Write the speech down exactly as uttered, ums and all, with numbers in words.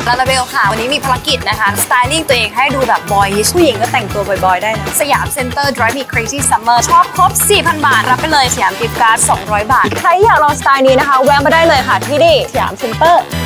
ลาลาเบลค่ะวันนี้มีภารกิจนะคะสไตลิ่งตัวเองให้ดูแบบบอยผู้หญิงก็แต่งตัวบ่อยๆได้นะสยามเซ็นเตอร์ Drive Me Crazy Summer ชอบครบ สี่พัน บาทรับไปเลยสยามกิฟต์การ์ด สองร้อย บาทใครอยากลองสไตล์นี้นะคะแวะมาได้เลยค่ะที่นี่สยามเซ็นเตอร์